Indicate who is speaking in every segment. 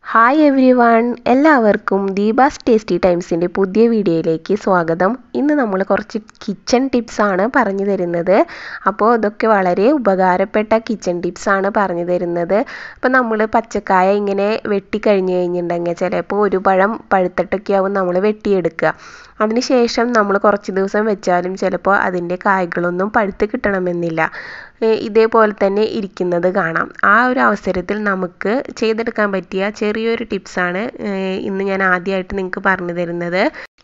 Speaker 1: Hi every one, എല്ലാവർക്കും Deepa's tasty ടൈംസിൻ്റെ പുതിയ വീഡിയോയിലേക്ക് സ്വാഗതം. ഇന്ന് നമ്മൾ കുറച്ച് കിച്ചൺ ടിപ്സാണ് പറഞ്ഞു തരുന്നത്. അപ്പോൾ ഇതൊക്കെ വളരെ ഉപകാരപ്പെട്ട കിച്ചൺ ടിപ്സാണ് പറഞ്ഞു തരുന്നത്. അപ്പോൾ നമ്മൾ പച്ചക്കായ ഇങ്ങനെ വെട്ടിക്കഴിഞ്ഞ് കഴിഞ്ഞിട്ടുണ്ടെങ്കിൽ ചിലപ്പോൾ ഒരു പഴം പഴുത്തിട്ടൊക്കെ ആവും നമ്മൾ വെട്ടിയെടുക്കുക. അതിനുശേഷം നമ്മൾ കുറച്ച് ദിവസം വെച്ചാലും ചിലപ്പോൾ അതിൻ്റെ കായ്കളൊന്നും പഴുത്ത് കിട്ടണമെന്നില്ല. ഇതേപോലെ തന്നെ ഇരിക്കുന്നത് കാണാം. ആ ഒരു അവസരത്തിൽ നമുക്ക് ചെയ്തെടുക്കാൻ പറ്റിയ ചെറിയൊരു ടിപ്സാണ് ഇന്ന് ഞാൻ ആദ്യമായിട്ട് നിങ്ങൾക്ക് പറഞ്ഞു തരുന്നത്.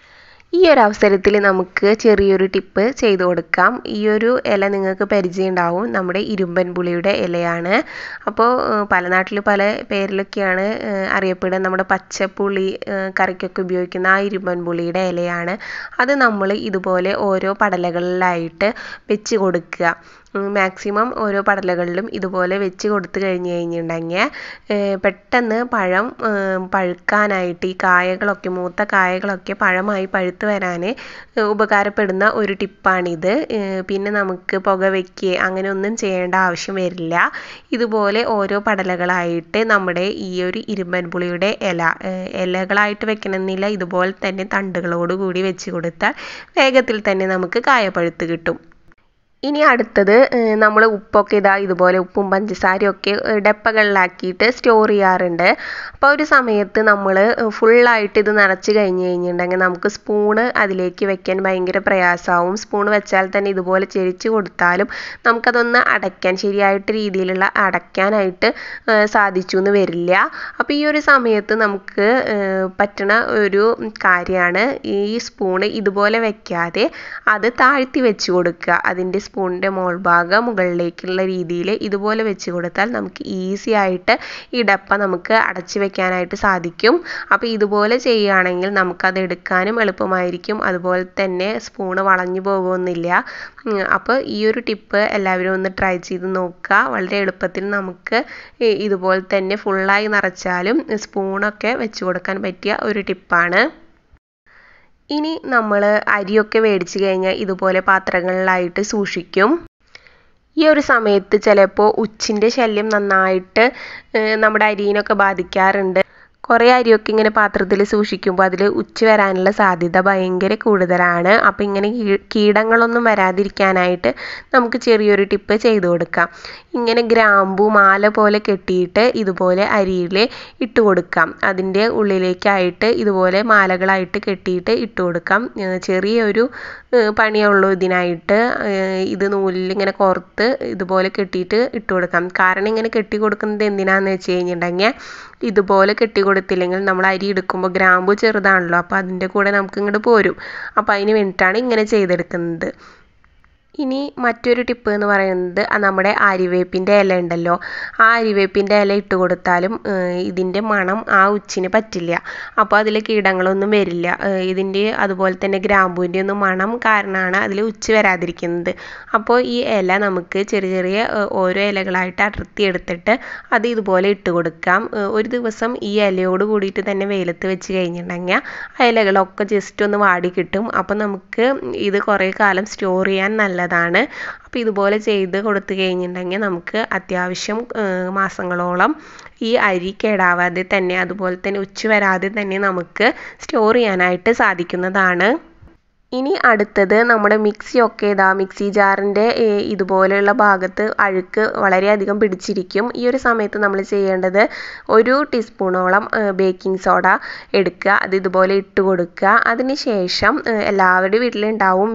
Speaker 1: ഈ ഒരു അവസരത്തിൽ നമുക്ക് ചെറിയൊരു ടിപ്പ് ചെയ്തു കൊടുക്കാം. ഈ ഒരു ഇല നിങ്ങൾക്ക് പരിചയം ഉണ്ടാവും, നമ്മുടെ ഇരുമ്പൻ പുളിയുടെ ഇലയാണ്. അപ്പോൾ പല നാട്ടിൽ പല പേരിലൊക്കെയാണ് അറിയപ്പെടുക. നമ്മുടെ പച്ചപ്പുളി കറിക്കൊക്കെ ഉപയോഗിക്കുന്ന ആ ഇരുമ്പൻ പുളിയുടെ ഇലയാണ്. അത് നമ്മൾ ഇതുപോലെ ഓരോ പടലകളിലായിട്ട് വെച്ച് കൊടുക്കുക. മാക്സിമം ഓരോ പടലകളിലും ഇതുപോലെ വെച്ച് കൊടുത്തു കഴിഞ്ഞിട്ടുണ്ടെങ്കിൽ പെട്ടെന്ന് പഴം പഴുക്കാനായിട്ട് ഈ കായകളൊക്കെ മൂത്ത കായകളൊക്കെ പഴമായി പഴുത്ത് വരാൻ ഉപകാരപ്പെടുന്ന ഒരു ടിപ്പാണിത്. പിന്നെ നമുക്ക് പുക വയ്ക്കുക അങ്ങനെ ഒന്നും ചെയ്യേണ്ട ആവശ്യം വരില്ല. ഇതുപോലെ ഓരോ പടലകളായിട്ട് നമ്മുടെ ഈ ഒരു ഇരുമ്പൻ പുളിയുടെ ഇലകളായിട്ട് വെക്കണമെന്നില്ല, ഇതുപോലെ തന്നെ തണ്ടുകളോട് കൂടി വെച്ച് കൊടുത്താൽ വേഗത്തിൽ തന്നെ നമുക്ക് കായ പഴുത്ത് കിട്ടും. ഇനി അടുത്തത് നമ്മൾ ഉപ്പൊക്കെ ഇതുപോലെ ഉപ്പും പഞ്ചസാരയും ഒക്കെ ഡപ്പകളിലാക്കിയിട്ട് സ്റ്റോർ ചെയ്യാറുണ്ട്. അപ്പോൾ ഒരു സമയത്ത് നമ്മൾ ഫുള്ളായിട്ട് ഇത് നിറച്ച് കഴിഞ്ഞിട്ടുണ്ടെങ്കിൽ നമുക്ക് സ്പൂണ് അതിലേക്ക് വെക്കാൻ ഭയങ്കര പ്രയാസമാവും. സ്പൂൺ വെച്ചാൽ തന്നെ ഇതുപോലെ ചെരിച്ച് കൊടുത്താലും നമുക്കതൊന്ന് അടയ്ക്കാൻ ശരിയായിട്ട് രീതിയിലുള്ള അടയ്ക്കാനായിട്ട് സാധിച്ചു എന്ന് വരില്ല. അപ്പോൾ ഈ ഒരു സമയത്ത് നമുക്ക് പറ്റണ ഒരു കാര്യമാണ് ഈ സ്പൂണ് ഇതുപോലെ വെക്കാതെ അത് താഴ്ത്തി വെച്ച് കൊടുക്കുക. അതിൻ്റെ സ്പൂണിൻ്റെ മോൾഭാഗം മുകളിലേക്കുള്ള രീതിയിൽ ഇതുപോലെ വെച്ച് കൊടുത്താൽ നമുക്ക് ഈസി ആയിട്ട് ഈ ഡപ്പ നമുക്ക് അടച്ചു വെക്കാനായിട്ട് സാധിക്കും. അപ്പോൾ ഇതുപോലെ ചെയ്യുകയാണെങ്കിൽ നമുക്കത് എടുക്കാനും എളുപ്പമായിരിക്കും, അതുപോലെ തന്നെ സ്പൂണ് വളഞ്ഞു പോകുന്നില്ല. അപ്പോൾ ഈ ഒരു ടിപ്പ് എല്ലാവരും ഒന്ന് ട്രൈ ചെയ്ത് നോക്കുക. വളരെ എളുപ്പത്തിൽ നമുക്ക് ഇതുപോലെ തന്നെ ഫുള്ളായി നിറച്ചാലും സ്പൂണൊക്കെ വെച്ച് കൊടുക്കാൻ പറ്റിയ ഒരു ടിപ്പാണ്. ഇനി നമ്മൾ അരിയൊക്കെ മേടിച്ച് കഴിഞ്ഞാൽ ഇതുപോലെ പാത്രങ്ങളിലായിട്ട് സൂക്ഷിക്കും. ഈ ഒരു സമയത്ത് ചിലപ്പോൾ ഉച്ചിൻ്റെ ശല്യം നന്നായിട്ട് നമ്മുടെ അരിയിനൊക്കെ ബാധിക്കാറുണ്ട്. കുറേ അരിയൊക്കെ ഇങ്ങനെ പാത്രത്തിൽ സൂക്ഷിക്കുമ്പോൾ അതിൽ ഉച്ച് വരാനുള്ള സാധ്യത ഭയങ്കര കൂടുതലാണ്. അപ്പോൾ ഇങ്ങനെ കീടങ്ങളൊന്നും വരാതിരിക്കാനായിട്ട് നമുക്ക് ചെറിയൊരു ടിപ്പ് ചെയ്ത് കൊടുക്കാം. ഇങ്ങനെ ഗ്രാമ്പൂ മാല പോലെ കെട്ടിയിട്ട് ഇതുപോലെ അരിയിൽ ഇട്ട് കൊടുക്കാം. അതിൻ്റെ ഉള്ളിലേക്കായിട്ട് ഇതുപോലെ മാലകളായിട്ട് കെട്ടിയിട്ട് ഇട്ട് കൊടുക്കാം. ചെറിയൊരു പണിയുള്ളൂ ഇതിനായിട്ട്. ഇത് നൂലിൽ ഇങ്ങനെ കോർത്ത് ഇതുപോലെ കെട്ടിയിട്ട് ഇട്ട് കൊടുക്കാം. കാരണം ഇങ്ങനെ കെട്ടി കൊടുക്കുന്നത് എന്തിനാന്ന് വെച്ച് കഴിഞ്ഞിട്ടുണ്ടെങ്കിൽ ഇതുപോലെ കെട്ടി കൊടുത്തില്ലെങ്കിൽ നമ്മൾ അരി എടുക്കുമ്പോൾ ഗ്രാമ്പു ചെറുതാണല്ലോ, അപ്പോൾ അതിൻ്റെ കൂടെ നമുക്ക് ഇങ്ങോട്ട് പോരും. അപ്പോൾ അതിന് വേണ്ടിയിട്ടാണ് ഇങ്ങനെ ചെയ്തെടുക്കുന്നത്. ഇനി മറ്റൊരു ടിപ്പ് എന്ന് പറയുന്നത് നമ്മുടെ ആര്യവേപ്പിൻ്റെ ഇല ഉണ്ടല്ലോ, ആ ആര്യവേപ്പിൻ്റെ ഇല ഇട്ട് കൊടുത്താലും ഇതിൻ്റെ മണം ആ ഉച്ചിന് പറ്റില്ല. അപ്പോൾ അതിൽ കീടങ്ങളൊന്നും വരില്ല. ഇതിൻ്റെ അതുപോലെ തന്നെ ഗ്രാമ്പൂവിൻ്റെ ഒന്നും മണം കാരണമാണ് അതിൽ ഉച്ച് വരാതിരിക്കുന്നത്. അപ്പോൾ ഈ ഇല നമുക്ക് ചെറിയ ചെറിയ ഓരോ ഇലകളായിട്ട് അടർത്തിയെടുത്തിട്ട് അത് ഇതുപോലെ ഇട്ട് കൊടുക്കാം. ഒരു ദിവസം ഈ ഇലയോട് കൂടിയിട്ട് തന്നെ വെയിലത്ത് വെച്ച് കഴിഞ്ഞിട്ടുണ്ടെങ്കിൽ ആ ഇലകളൊക്കെ ജസ്റ്റ് ഒന്ന് വാടി കിട്ടും. അപ്പോൾ നമുക്ക് ഇത് കുറേ കാലം സ്റ്റോർ ചെയ്യാൻ നല്ലതാണ്. അപ്പോൾ ഇതുപോലെ ചെയ്ത് കൊടുത്തു കഴിഞ്ഞിട്ടുണ്ടെങ്കിൽ നമുക്ക് അത്യാവശ്യം മാസങ്ങളോളം ഈ അരി കേടാവാതെ തന്നെ അതുപോലെ തന്നെ ഉച്ച വരാതെ തന്നെ നമുക്ക് സ്റ്റോർ ചെയ്യാനായിട്ട് സാധിക്കുന്നതാണ്. ഇനി അടുത്തത് നമ്മുടെ മിക്സിയൊക്കെ മിക്സി ജാറിൻ്റെ ഇതുപോലെയുള്ള ഭാഗത്ത് അഴുക്ക് വളരെയധികം പിടിച്ചിരിക്കും. ഈ ഒരു സമയത്ത് നമ്മൾ ചെയ്യേണ്ടത് 1 ടീസ്പൂണോളം ബേക്കിംഗ് സോഡ എടുക്കുക, അത് ഇതുപോലെ ഇട്ട് കൊടുക്കുക. അതിനുശേഷം എല്ലാവരുടെ വീട്ടിലുണ്ടാവും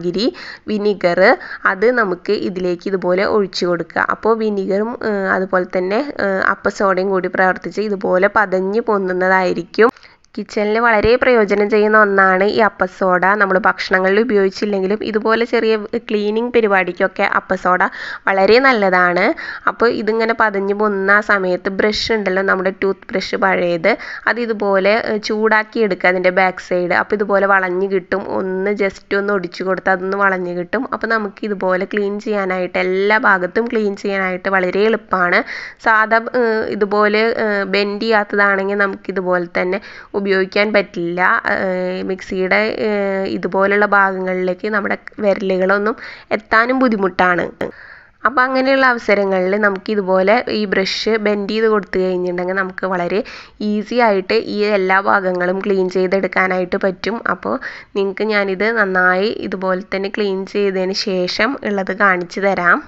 Speaker 1: വിനിഗർ, അത് നമുക്ക് ഇതിലേക്ക് ഇതുപോലെ ഒഴിച്ചു കൊടുക്കുക. അപ്പോൾ വിനിഗറും അതുപോലെ തന്നെ അപ്പസോഡയും കൂടി പ്രവർത്തിച്ച് ഇതുപോലെ പതഞ്ഞ് പൊന്നുന്നതായിരിക്കും. കിച്ചണിൽ വളരെ പ്രയോജനം ചെയ്യുന്ന ഒന്നാണ് ഈ അപ്പസോഡ. നമ്മൾ ഭക്ഷണങ്ങളിൽ ഉപയോഗിച്ചില്ലെങ്കിലും ഇതുപോലെ ചെറിയ ക്ലീനിങ് പരിപാടിക്കൊക്കെ അപ്പസോഡ വളരെ നല്ലതാണ്. അപ്പോൾ ഇതിങ്ങനെ പതഞ്ഞ് പൊന്ന സമയത്ത് ബ്രഷ് ഉണ്ടല്ലോ, നമ്മുടെ ടൂത്ത് ബ്രഷ് പഴയത്, അത് ഇതുപോലെ ചൂടാക്കി എടുക്കുക അതിൻ്റെ ബാക്ക് സൈഡ്. അപ്പോൾ ഇതുപോലെ വളഞ്ഞ് കിട്ടും. ജസ്റ്റ് ഒന്ന് ഒടിച്ചു കൊടുത്താൽ അതൊന്ന് വളഞ്ഞ് കിട്ടും. അപ്പോൾ നമുക്ക് ഇതുപോലെ ക്ലീൻ ചെയ്യാനായിട്ട് എല്ലാ ഭാഗത്തും ക്ലീൻ ചെയ്യാനായിട്ട് വളരെ എളുപ്പമാണ്. സാധാ ഇതുപോലെ ബെൻഡ് ചെയ്യാത്തതാണെങ്കിൽ നമുക്കിതുപോലെ തന്നെ ഉപയോഗിക്കാൻ പറ്റില്ല. മിക്സിയുടെ ഇതുപോലുള്ള ഭാഗങ്ങളിലേക്ക് നമ്മുടെ വിരലുകളൊന്നും എത്താനും ബുദ്ധിമുട്ടാണ്. അപ്പോൾ അങ്ങനെയുള്ള അവസരങ്ങളിൽ നമുക്ക് ഇതുപോലെ ഈ ബ്രഷ് ബെൻഡ് ചെയ്ത് കൊടുത്തു കഴിഞ്ഞിട്ടുണ്ടെങ്കിൽ നമുക്ക് വളരെ ഈസി ആയിട്ട് ഈ എല്ലാ ഭാഗങ്ങളും ക്ലീൻ ചെയ്തെടുക്കാനായിട്ട് പറ്റും. അപ്പോൾ നിങ്ങൾക്ക് ഞാനിത് നന്നായി ഇതുപോലെ തന്നെ ക്ലീൻ ചെയ്തതിന് ശേഷം ഉള്ളത് കാണിച്ചു തരാം.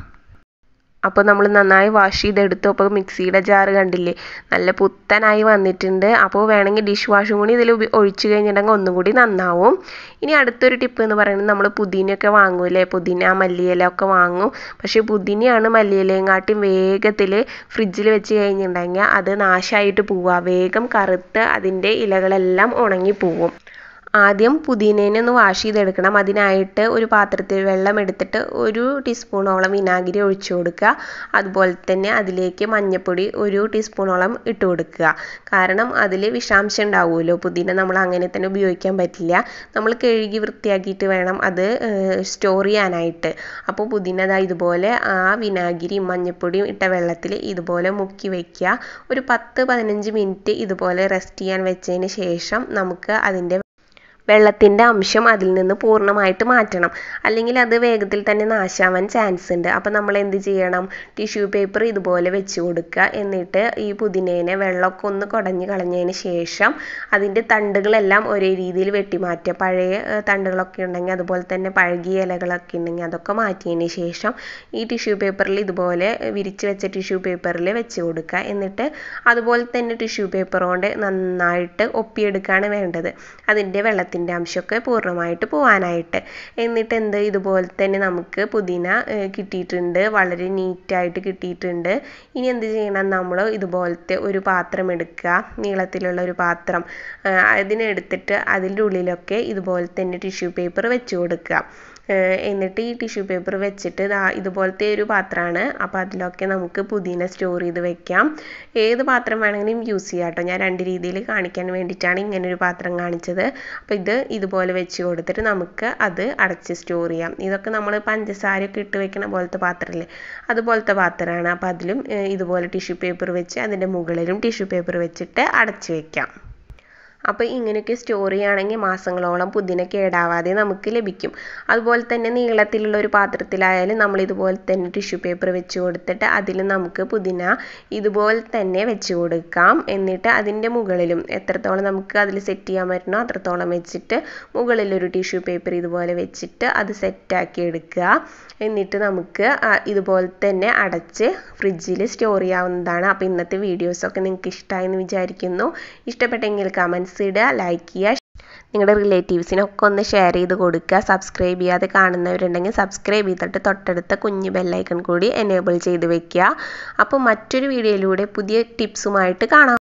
Speaker 1: അപ്പോൾ നമ്മൾ നന്നായി വാഷ് ചെയ്തെടുത്തു. അപ്പോൾ മിക്സിയുടെ ജാറ് കണ്ടില്ലേ, നല്ല പുത്തനായി വന്നിട്ടുണ്ട്. അപ്പോൾ വേണമെങ്കിൽ ഡിഷ് വാഷും കൂടി ഇതിൽ ഒഴിച്ചു കഴിഞ്ഞിട്ടുണ്ടെങ്കിൽ ഒന്നും കൂടി നന്നാവും. ഇനി അടുത്തൊരു ടിപ്പ് എന്ന് പറയുന്നത്, നമ്മൾ പുതിനയൊക്കെ വാങ്ങൂലേ, പുതിന മല്ലിയില ഒക്കെ വാങ്ങും. പക്ഷേ പുതിനയാണ് മല്ലിയിലയും കാട്ടിയും വേഗത്തിൽ ഫ്രിഡ്ജിൽ വെച്ച് കഴിഞ്ഞിട്ടുണ്ടെങ്കിൽ അത് നാശമായിട്ട് പോവുക, വേഗം കറുത്ത് അതിൻ്റെ ഇലകളെല്ലാം ഉണങ്ങി പോവും. ആദ്യം പുതിനേനെ ഒന്ന് വാഷ് ചെയ്തെടുക്കണം. അതിനായിട്ട് ഒരു പാത്രത്തിൽ വെള്ളം എടുത്തിട്ട് 1 ടീസ്പൂണോളം വിനാഗിരി ഒഴിച്ചു കൊടുക്കുക. അതുപോലെ തന്നെ അതിലേക്ക് മഞ്ഞൾപ്പൊടി 1 ടീസ്പൂണോളം ഇട്ട് കൊടുക്കുക. കാരണം അതിൽ വിഷാംശം ഉണ്ടാവുമല്ലോ, പുതിന നമ്മൾ അങ്ങനെ തന്നെ ഉപയോഗിക്കാൻ പറ്റില്ല. നമ്മൾ കഴുകി വൃത്തിയാക്കിയിട്ട് വേണം അത് സ്റ്റോർ ചെയ്യാനായിട്ട്. അപ്പോൾ പുതിന ഇതുപോലെ ആ വിനാഗിരിയും മഞ്ഞൾപ്പൊടിയും ഇട്ട വെള്ളത്തിൽ ഇതുപോലെ മുക്കി വയ്ക്കുക. ഒരു 10-15 മിനിറ്റ് ഇതുപോലെ റെസ്റ്റ് ചെയ്യാൻ വെച്ചതിന് ശേഷം നമുക്ക് അതിൻ്റെ വെള്ളത്തിൻ്റെ അംശം അതിൽ നിന്ന് പൂർണ്ണമായിട്ട് മാറ്റണം. അല്ലെങ്കിൽ അത് വേഗത്തിൽ തന്നെ നാശാവാൻ ചാൻസ് ഉണ്ട്. അപ്പോൾ നമ്മൾ എന്ത് ചെയ്യണം, ടിഷ്യൂ പേപ്പർ ഇതുപോലെ വെച്ച് കൊടുക്കുക. എന്നിട്ട് ഈ പുതിനേനെ വെള്ളമൊക്കെ ഒന്ന് കുടഞ്ഞ് കളഞ്ഞതിന് ശേഷം അതിൻ്റെ തണ്ടുകളെല്ലാം ഒരേ രീതിയിൽ വെട്ടിമാറ്റുക. പഴയ തണ്ടുകളൊക്കെ ഉണ്ടെങ്കിൽ, അതുപോലെ തന്നെ പഴകിയ ഇലകളൊക്കെ ഉണ്ടെങ്കിൽ അതൊക്കെ മാറ്റിയതിന് ശേഷം ഈ ടിഷ്യൂ പേപ്പറിൽ ഇതുപോലെ വിരിച്ച് വെച്ച ടിഷ്യൂ പേപ്പറിൽ വെച്ച് കൊടുക്കുക. എന്നിട്ട് അതുപോലെ തന്നെ ടിഷ്യൂ പേപ്പർ കൊണ്ട് നന്നായിട്ട് ഒപ്പിയെടുക്കുകയാണ് വേണ്ടത്, അതിൻ്റെ വെള്ളത്തിൻ്റെ അംശമൊക്കെ പൂർണ്ണമായിട്ട് പോകാനായിട്ട്. എന്നിട്ട് ഇതുപോലെ തന്നെ നമുക്ക് പുതിന കിട്ടിയിട്ടുണ്ട്, വളരെ നീറ്റായിട്ട് കിട്ടിയിട്ടുണ്ട്. ഇനി എന്ത് ചെയ്യണം, നമ്മൾ ഇതുപോലത്തെ ഒരു പാത്രം എടുക്കുക, നീളത്തിലുള്ള ഒരു പാത്രം. അതിനെടുത്തിട്ട് അതിൻ്റെ ഉള്ളിലൊക്കെ ഇതുപോലെ തന്നെ ടിഷ്യൂ പേപ്പർ വെച്ച് കൊടുക്കുക. എന്നിട്ട് ഈ ടിഷ്യൂ പേപ്പർ വെച്ചിട്ട് ഇതുപോലത്തെ ഒരു പാത്രമാണ്. അപ്പോൾ അതിലൊക്കെ നമുക്ക് പുതിന സ്റ്റോർ ചെയ്ത് വെക്കാം. ഏത് പാത്രം വേണമെങ്കിലും യൂസ് ചെയ്യാം കേട്ടോ. ഞാൻ 2 രീതിയിൽ കാണിക്കാൻ വേണ്ടിയിട്ടാണ് ഇങ്ങനൊരു പാത്രം കാണിച്ചത്. അപ്പോൾ ഇതുപോലെ വെച്ച് കൊടുത്തിട്ട് നമുക്ക് അത് അടച്ച് സ്റ്റോർ ചെയ്യാം. ഇതൊക്കെ നമ്മൾ പഞ്ചസാരയൊക്കെ ഇട്ട് വെക്കണ പോലത്തെ പാത്രമില്ലേ, അതുപോലത്തെ പാത്രമാണ്. അപ്പോൾ അതിലും ഇതുപോലെ ടിഷ്യൂ പേപ്പർ വെച്ച് അതിൻ്റെ മുകളിലും ടിഷ്യൂ പേപ്പർ വെച്ചിട്ട് അടച്ച് വെക്കാം. അപ്പോൾ ഇങ്ങനെയൊക്കെ സ്റ്റോർ ചെയ്യുകയാണെങ്കിൽ മാസങ്ങളോളം പുതിന കേടാവാതെ നമുക്ക് ലഭിക്കും. അതുപോലെ തന്നെ നീളത്തിലുള്ള ഒരു പാത്രത്തിലായാലും നമ്മൾ ഇതുപോലെ തന്നെ ടിഷ്യൂ പേപ്പർ വെച്ച് കൊടുത്തിട്ട് അതിൽ നമുക്ക് പുതിന ഇതുപോലെ തന്നെ വെച്ച് കൊടുക്കാം. എന്നിട്ട് അതിൻ്റെ മുകളിലും എത്രത്തോളം നമുക്ക് അതിൽ സെറ്റ് ചെയ്യാൻ പറ്റുന്നോ അത്രത്തോളം വെച്ചിട്ട് മുകളിലൊരു ടിഷ്യൂ പേപ്പർ ഇതുപോലെ വെച്ചിട്ട് അത് സെറ്റാക്കി എടുക്കുക. എന്നിട്ട് നമുക്ക് ഇതുപോലെ തന്നെ അടച്ച് ഫ്രിഡ്ജിൽ സ്റ്റോർ ചെയ്യാവുന്നതാണ്. അപ്പോൾ ഇന്നത്തെ വീഡിയോസൊക്കെ നിങ്ങൾക്ക് ഇഷ്ടമായെന്ന് വിചാരിക്കുന്നു. ഇഷ്ടപ്പെട്ടെങ്കിൽ കമൻറ്റ്സ് ഇടുക, ലൈക്ക് ചെയ്യുക, നിങ്ങളുടെ റിലേറ്റീവ്സിനൊക്കെ ഒന്ന് ഷെയർ ചെയ്ത് കൊടുക്കുക. സബ്സ്ക്രൈബ് ചെയ്യാതെ കാണുന്നവരുണ്ടെങ്കിൽ സബ്സ്ക്രൈബ് ചെയ്തിട്ട് തൊട്ടടുത്ത കുഞ്ഞ് ബെല്ലൈക്കൺ കൂടി എനേബിൾ ചെയ്ത് വെക്കുക. അപ്പോൾ മറ്റൊരു വീഡിയോയിലൂടെ പുതിയ ടിപ്സുമായിട്ട് കാണാം.